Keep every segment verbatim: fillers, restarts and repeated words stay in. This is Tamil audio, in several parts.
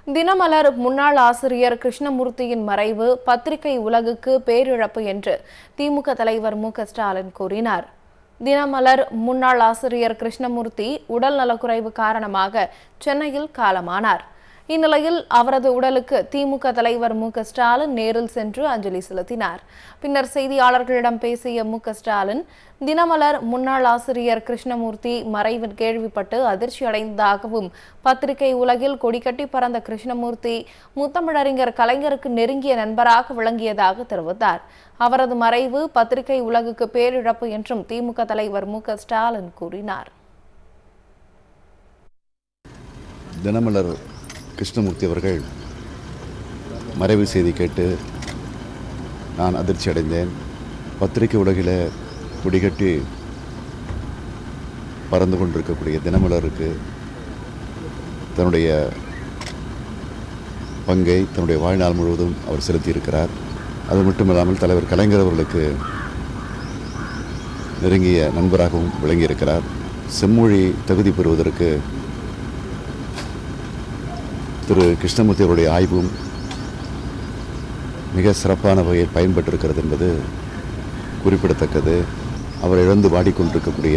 தினமலர் முன்னாள் ஆசிரியர் கிருஷ்ணமூர்த்தியின் மறைவு பத்திரிகை உலகுக்கு பேரிழப்பு என்று திமுக தலைவர் மு க ஸ்டாலின் கூறினார். தினமலர் முன்னாள் ஆசிரியர் கிருஷ்ணமூர்த்தி உடல் நலக்குறைவு காரணமாக சென்னையில் காலமானார். இந்நிலையில் அவரது உடலுக்கு திமுக தலைவர் மு க ஸ்டாலின் நேரில் சென்று அஞ்சலி செலுத்தினார். பின்னர் செய்தியாளர்களிடம் பேசிய மு க ஸ்டாலின், தினமலர் முன்னாள் ஆசிரியர் கிருஷ்ணமூர்த்தி மறைவில் கேள்விப்பட்டு அதிர்ச்சி அடைந்ததாகவும், பத்திரிகை உலகில் கொடிக்கட்டி பறந்த கிருஷ்ணமூர்த்தி முத்தமிழறிஞர் கலைஞருக்கு நெருங்கிய நண்பராக விளங்கியதாக தெரிவித்தார். அவரது மறைவு பத்திரிகை உலகுக்கு பேரிழப்பு என்றும் திமுக தலைவர் மு க ஸ்டாலின் கூறினார். தினமலர் கிருஷ்ணமூர்த்தி அவர்கள் மறைவு செய்தி கேட்டு நான் அதிர்ச்சி அடைந்தேன். பத்திரிகை உலகில் குடிகட்டி பறந்து கொண்டிருக்கக்கூடிய தினமலருக்கு தன்னுடைய பங்கை தன்னுடைய வாழ்நாள் முழுவதும் அவர் செலுத்தியிருக்கிறார். அது மட்டுமில்லாமல் தலைவர் கலைஞர் அவர்களுக்கு நெருங்கிய நண்பராகவும் விளங்கியிருக்கிறார். செம்மொழி தகுதி பெறுவதற்கு திரு கிருஷ்ணமூர்த்தி அவருடைய ஆய்வும் மிக சிறப்பான வகையில் பயன்பட்டிருக்கிறது என்பது குறிப்பிடத்தக்கது. அவர் இழந்து வாடிக்கொண்டிருக்கக்கூடிய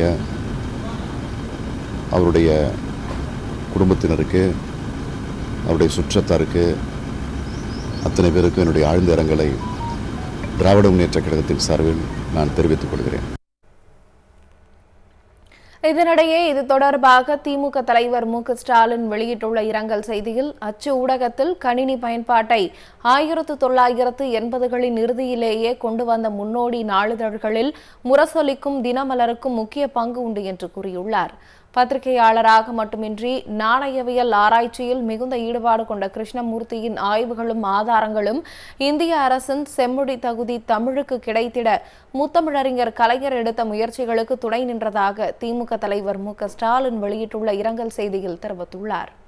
அவருடைய குடும்பத்தினருக்கு, அவருடைய சுற்றத்தாருக்கு, அத்தனை பேருக்கும் என்னுடைய ஆழ்ந்த இரங்கலை திராவிட முன்னேற்றக் கழகத்தின் சார்பில் நான் தெரிவித்துக் கொள்கிறேன். இதனிடையே இது தொடர்பாக திமுக தலைவர் மு க ஸ்டாலின் வெளியிட்டுள்ள இரங்கல் செய்தியில், அச்சு ஊடகத்தில் கணினி பயன்பாட்டை ஆயிரத்து தொள்ளாயிரத்து எண்பதுகளின் இறுதியிலேயே கொண்டு வந்த முன்னோடி நாளிதழ்களில் முரசொலிக்கும் தினமலருக்கும் முக்கிய பங்கு உண்டு என்று கூறியுள்ளார். பத்திரிகையாளராக மட்டுமின்றி நாணயவியல் ஆராய்ச்சியில் மிகுந்த ஈடுபாடு கொண்ட கிருஷ்ணமூர்த்தியின் ஆய்வுகளும் ஆதாரங்களும் இந்திய அரசின் செம்மொழி தகுதி தமிழுக்கு கிடைத்திட முத்தமிழறிஞர் கலைஞர் எடுத்த முயற்சிகளுக்கு துணை நின்றதாக திமுக தலைவர் மு க ஸ்டாலின் வெளியிட்டுள்ள இரங்கல் செய்தியில் தெரிவித்துள்ளார்.